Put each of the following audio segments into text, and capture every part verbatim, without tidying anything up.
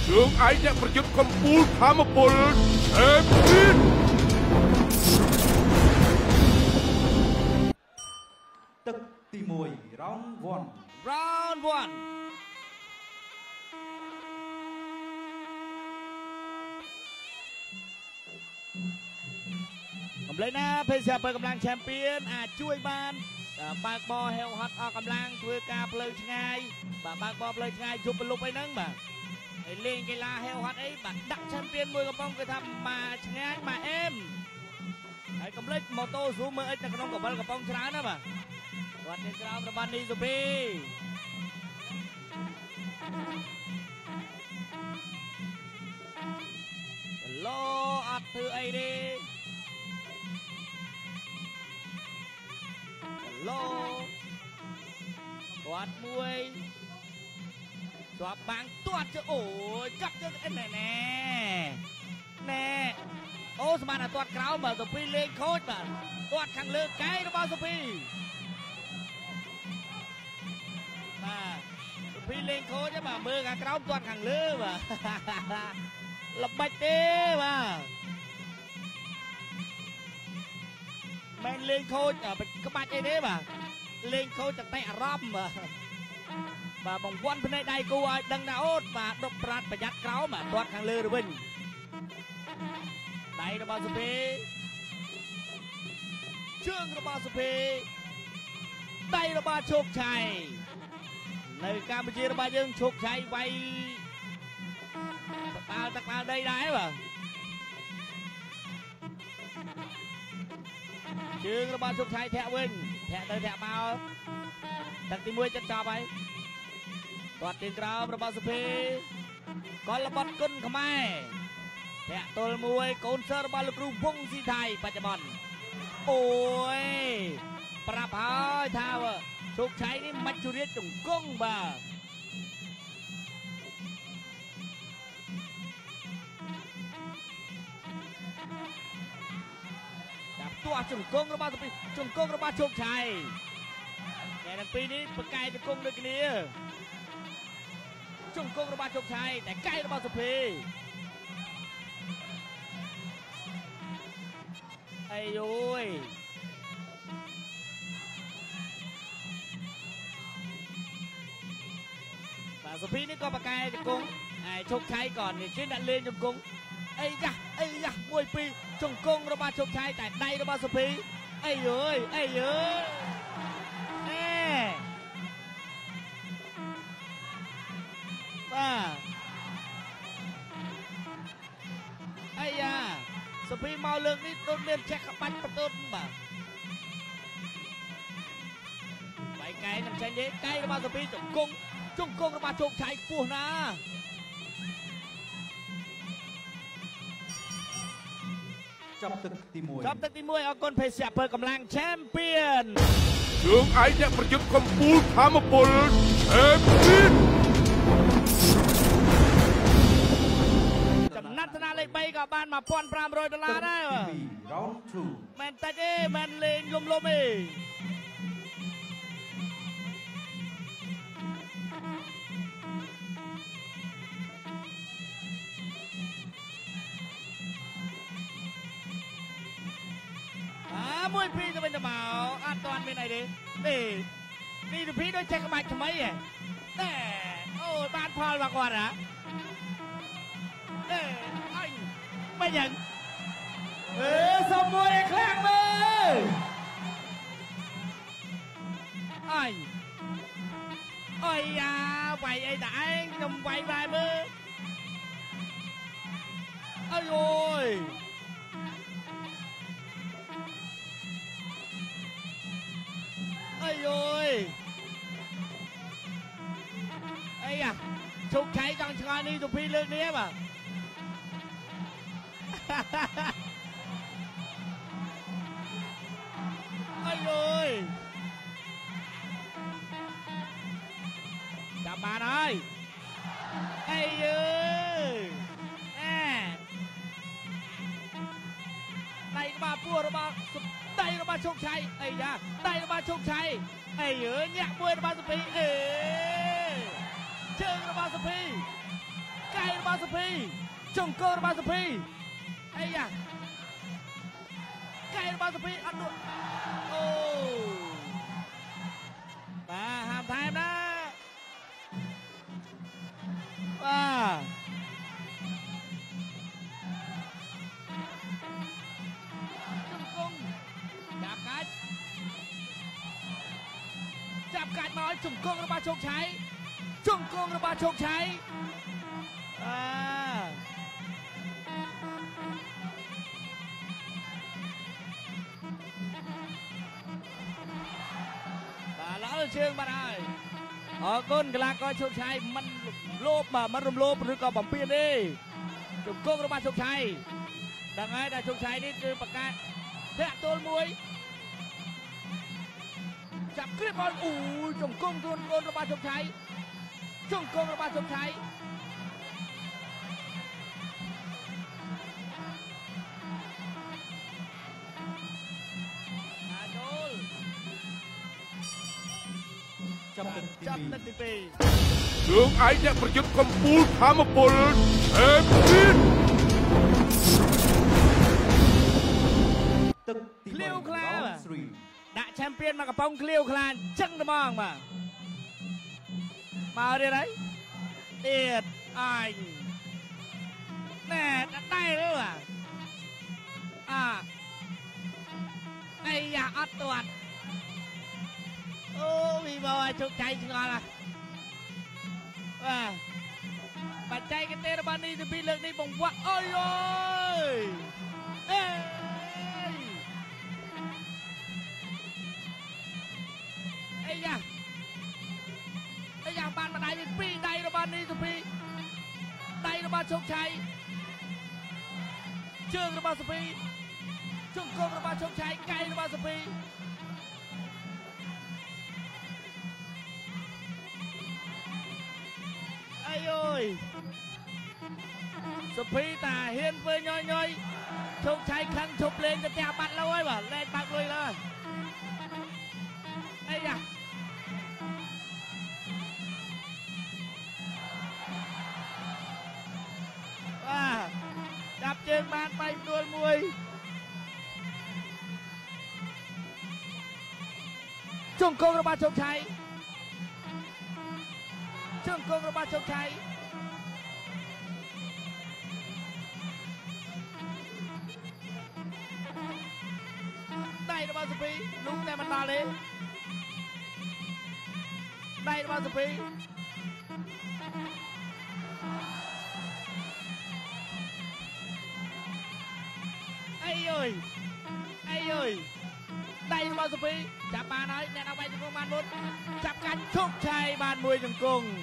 ជើងឯងអ្នកប្រយុទ្ធកំពូលធម្មពលអេពីនទឹកទីមួយ round one round one កំឡុងណាភេសជ្ជៈបើកម្លាំង champion អាចជួយបានបើកបរហេវហត់អស់កម្លាំងធ្វើការផ្លូវឆ្ងាយបាទបើកបរផ្លូវឆ្ងាយជប់ប្រលប់អីហ្នឹងបាទហើយលេងកីឡាហេវហត់អីបាទដាក់ champion មួយកំប៉ុងគឺថាមកឆ្ងាយមកអេមហើយកំលេចម៉ូតូស៊ូមើលអិចនៅក្នុងកបិលកំប៉ុងច្រើនណាបាទគាត់មានក្រោមរបស់នីសុភីឡូអត់ធ្វើអីទេឡូគាត់មួយស្វាប់បាំងទាត់ជើអូយចាប់ជើងអីណែណែណែអូស្មានតែទាត់ក្រោមបាទសុភីលេងខូចបាទទាត់ខាងលើកែរបស់សុភីបាទសុភីលេងខូចបាទមើលខាងក្រោមទាត់ខាងលើបាទល្បិចទេបាទមិនលេងខូចក្បាច់អីទេបាទលេងខូចតែអារម្មណ៍បាទបាទបង្វន់ភ្នែកដៃគូឲ្យដឹងថាអូតបាទដុបប្រាត់ប្រយ័ត្នក្រោមបាទទាត់ខាងលើទៅវិញដៃរបស់សុភីជើងរបស់សុភីដៃរបស់ជោគชัยនៅកម្ពុជារបស់យើងជោគชัยវាយបបាល់ទឹកបាល់ដីដែរបាទជើងរបស់ជោគชัยធាក់វិញធាក់ទៅធាក់មកទឹកទីមួយចិត្តចប់ហើយគាត់ទៀងក្រោមរបស់សុភីកលបត់គុណខ្មែរធាក់ទល់មួយកូនសិស្សរបស់លោកគ្រូវងស៊ីថៃបច្ចុប្បន្នអូយប្រាប់ហើយថាជោគชัยនេះមិនជរាជង្គង់បាទចាប់ទាស់ជង្គង់របស់សុភីជង្គង់របស់ជោគชัยតែទាំងពីរនេះប្រកែកជង្គង់ដូចគ្នាជង្គង់របស់ជោគชัยតែកែរបស់សុភីអីយយបាទសុភីនេះក៏ប្រកែជង្គង់ហើយជោគชัយក៏នេះជាអ្នកលេងជង្គង់អីយ៉ាអីយ៉ាមួយពីរជង្គង់របស់ជោគชัยតែដៃរបស់សុភីអីយយអីយយអេបាទអាយ៉ាសុភីមកលើកនេះដូចមានចេះក្បាច់បន្ទត់បាទបាយកែនឹងចេញទេកែរបស់សុភីជង្គង់ជង្គង់របស់ជោគชัยខ្ពស់ណាស់ចាប់ទឹកទីមួយចាប់ទឹកទីមួយអរគុណភេសជ្ជៈបើកម្លាំង champion ជើងឯងអ្នកប្រយុទ្ធកំពូលធម្មពលអេពីនចំណាត់ថ្នាក់លេខបីក៏បានmột nghìn năm trămដុល្លារដែរ round two មិនតិចទេមិនលេងលំលំទេមួយពីរទៅវិញទៅមកអត់ទាន់មានអីទេទេនេះទៅពីរដូចចេះក្បាច់ថ្មីហ៎តែអូបានផលមកគាត់ហ៎អេអញមិនយ៉ាងអេសុំមួយឲ្យខ្លាំងមើលអញអីយ៉ាវាយអីតែឯងខ្ញុំវាយបែបមើលអើយអូយអីយយអីយ៉ាជោគชัยចង់ឆ្ងល់នេះសុភីលើកនេះបាទអីយយចាប់បានហើយអីយយអេដៃក្បាលពោះរបស់ដៃរបស់ជោគชัยអីយ៉ាដៃរបស់ជោគชัยអីយើញាក់មួយរបស់សុភីអេជើងរបស់សុភីកែរបស់របស់សុភីជង្គង់របស់សុភីអីយ៉ាកែរបស់សុភីអត់ដួលអូបាទហាមថែមណាបាទជង្គង់ចាប់កាច់ចាប់កាច់មកឲ្យជង្គង់របស់ជោគឆៃជង្គង់របស់ជោគឆៃអាបាទល្អជើងបាត់ហើយអរគុណកីឡាករជោគឆៃមិនលោភមិនរំលោភឬក៏បំពេញទេជង្គង់របស់ជោគឆៃដឹងហើយថាជោគឆៃនេះគឺប្រកាសធាក់ទល់មួយចាប់គ្រៀបឲ្យអូយជង្គង់ទួនកូនរបស់ជោគឆៃជង្គង់របស់ជោគឆៃចាប់ទឹកទីចាប់ទឹកទីពីរជើងឯកអ្នកប្រយុទ្ធកម្ពុជាធម្មពលអេពីនទឹកទីឃ្លាវខ្លា round three ដាក់ឆាំពៀនមកកំប៉ុងឃ្លាវខ្លាអញ្ចឹងត្មងបាទមកទៀតហើយទៀតអញណែដាក់ដៃលើបាទអាអីយ៉ាអត់ទាត់អូវីបោឲ្យជោគឆៃឆ្ងល់ហ่ะបាទបច្ចេកទេសរបស់នេះទីពីរលើកនេះបង្វាក់អើយអើយអេអីយ៉ាអីយ៉ាបានម្ដាយពីរដៃរបស់នេះទីពីរដៃរបស់ជោគឆៃជើងរបស់សុភីជង្គង់របស់ជោគឆៃកែងរបស់សុភីអាយអើយសុភីតាហ៊ានធ្វើញយញយជោគឆៃខឹងឈប់លេងទៅផ្ទះបាត់lâuហើយបាទលេងបាក់លុយឡើយអីយ៉ាបាទចាប់ជើងបានបែកដួលមួយជង្គង់របស់ជោគឆៃជង្គង់របស់ជោគឆៃដៃរបស់សុភីលុងតែមិនដល់ទេដៃរបស់សុភីអីអើយអីអើយដៃរបស់សុភីចាប់បានហើយអ្នកដល់បែកជង្គង់បានមុនចាប់កាច់ជោគឆៃបានមួយជង្គង់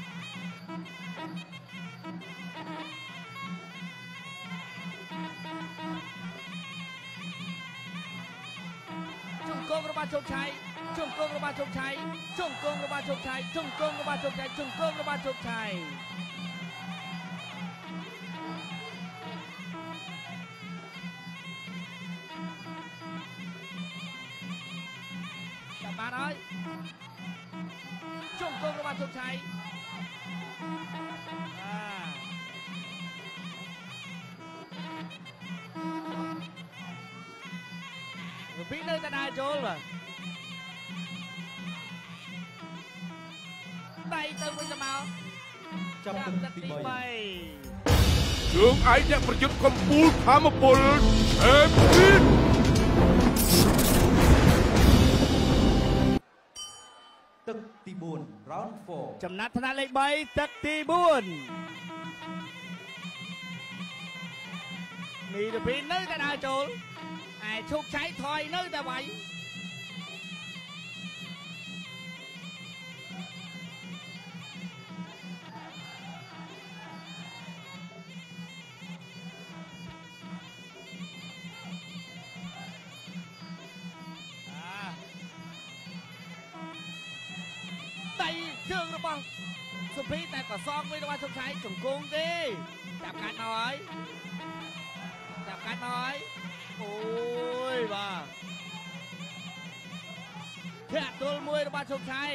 ជង្គង់របស់ជោគឆៃជង្គង់របស់ជោគឆៃជង្គង់របស់ជោគឆៃជង្គង់របស់ជោគឆៃជង្គង់របស់ជោគឆៃចាប់បានហើយជង្គង់របស់ជោគឆៃអាពីនៅតែដើរចូលបាទដៃទៅវិញទៅមកចាប់ទឹកទីបីជើងឯកអ្នកប្រយុទ្ធកម្ពុជាធម្មពលអេពីនទឹកទីបួន round four ចំណាត់ថ្នាក់លេខបីទឹកទីបួនមីទៅពីនៅតែដើរចូលឯជោគឆៃថយនៅតែវាយដៃជើងរបស់សុភីតែក៏សងវិញរបស់ជោគឆៃជង្គង់ទេចាប់កាច់មកហើយចាប់កាច់មកហើយអូយបាទធាក់ទល់មួយរបស់ជោគឆៃ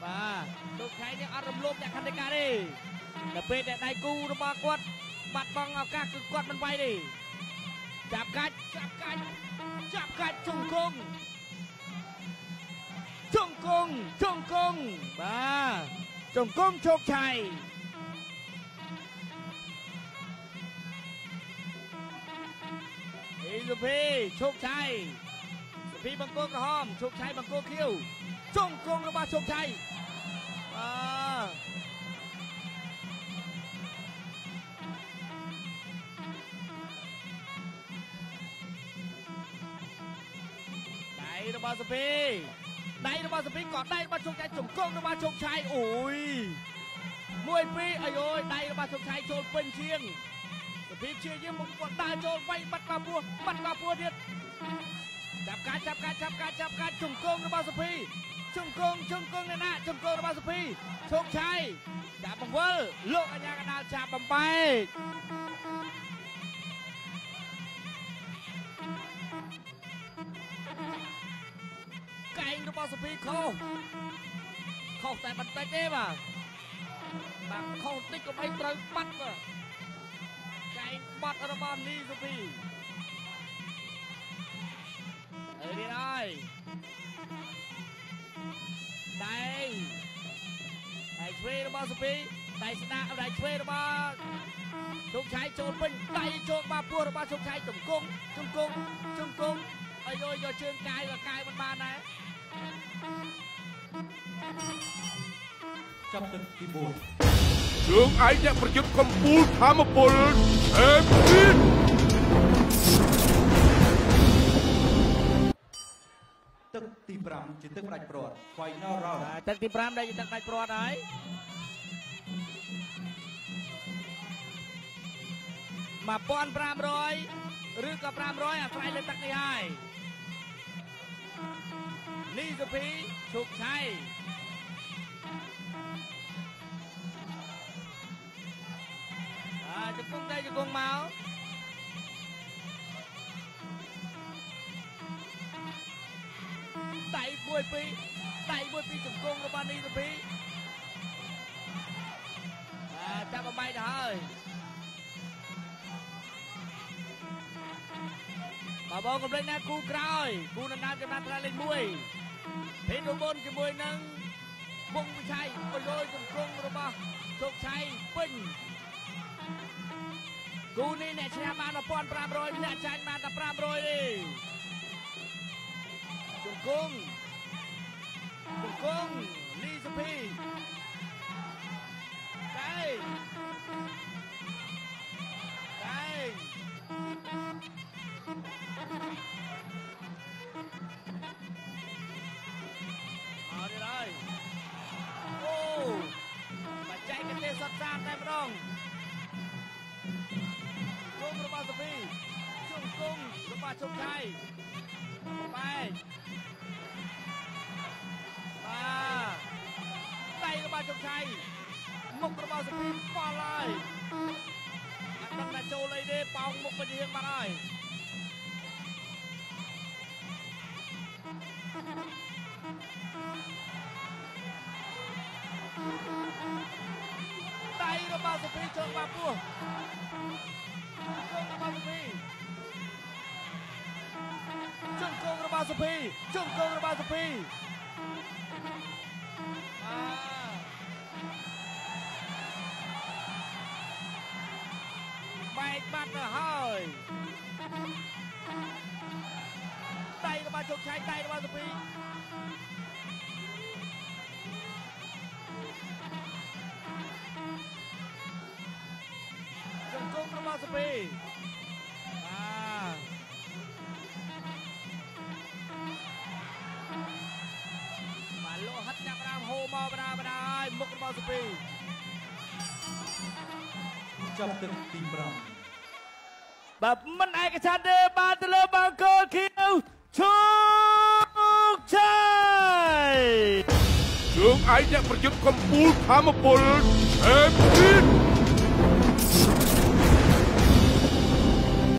បាទជោគឆៃនេះអត់រំលោភអ្នកខណ្ឌការទេដល់ពេលដែលដៃគូរបស់គាត់បាត់បង់ឱកាសគឺគាត់មិនវាយទេចាប់កាច់ចាប់កាច់ចាប់កាច់ជង្គង់ជង្គង់ជង្គង់បាទជង្គង់ជោគឆៃអេសុភីជោគឆៃសុភីបង្គោលក្រហមជោគឆៃបង្គោលខៀវជង្គង់របស់ជោគឆៃបាទដៃរបស់សុភីដៃរបស់សុភីក៏ដៃរបស់ជោគឆៃជង្គង់របស់ជោគឆៃអូយមួយពីរអាយយដៃរបស់ជោគឆៃចូលពេញជាងសុភីព្យាយាមមកគាត់ដើរចូលវាយបាត់មកពោះបាត់មកពោះទៀតចាប់កាច់ចាប់កាច់ចាប់កាច់ចាប់កាច់ជង្គង់របស់សុភីជង្គង់ជង្គង់នៅណាជង្គង់របស់សុភីជោគឆៃចាប់បង្វិលលោកអាញាកណ្ដាលចាប់បំបែកកែងរបស់សុភីខុសខុសតែបន្តិចទេបាទបាទខុសតិចក៏បីត្រូវបាត់បាទកែងបាត់របស់នីសុភីអើនេះហើយដៃដៃឆ្វេងរបស់សុភីដៃស្ដាដៃឆ្វេងរបស់ជោគឆៃចូលពេញដៃចូលមកពោះរបស់ជោគឆៃជង្គង់ជង្គង់ជង្គង់អីយកយកជើងកាយក៏កាយមិនបានដែរចាប់ទឹកទីបួនជើងឯកអ្នកប្រយុទ្ធកម្ពុជាធម្មពលអេពីនទឹកទីប្រាំជាទឹកផ្ដាច់ព្រាត់ Final Round ទឹកទីប្រាំដែលជាទឹកផ្ដាច់ព្រាត់ហើយmột nghìn năm trămឬក៏500អាស្រ័យលើទឹកនេះហើយនីសុភីជោគឆៃអាជង្គង់ដៃជង្គង់មកដៃមួយពីរដៃមួយពីរជង្គង់របស់នីសុភីអាចាប់បំបែកទៅហើយបើបងកំលេចណាគូក្រោយគូនណ្ដាមចំណាត់ត្រាលេខមួយភេទរមុនជាមួយនឹងវងវិឆ័យបលយជង្គង់របស់ជោគឆៃពេញគូនេះអ្នកឈ្នះបានmột nghìn năm trămអ្នកចាញ់បានតែ500ទេជង្គង់ជង្គង់លីសុភីដៃដៃเอาđi rồi ô mà chạy cái tên sọt ra tay mà đông cung rồi bao giờ phi chung cung rồi bao chung tay bay ba tay rồi bao chung tay mục rồi bao giờ phi qua lại anh đang là trâu lấy đi bóng mục bên hiên bạn ơi tay nó bao giờ phi cho ba cua chung nó bao giờ phi chung cung nó bao giờ phi chung cung nó bao giờ phi à bay bắt rồi hơi tay nó bao chục trái tay nó bao giờ phi chung cung nó bao giờ phi à mà lỗ hất nhạc ra hô mò bà đà bà đà mục nó bao giờ phi ចាប់ទឹកទីប្រាំបាទមិនឯកសារទេបានទៅលើបង្គោលខៀវជោគឆៃជើងឯកអ្នកប្រយុទ្ធកម្ពុជាធម្មពលអេពីន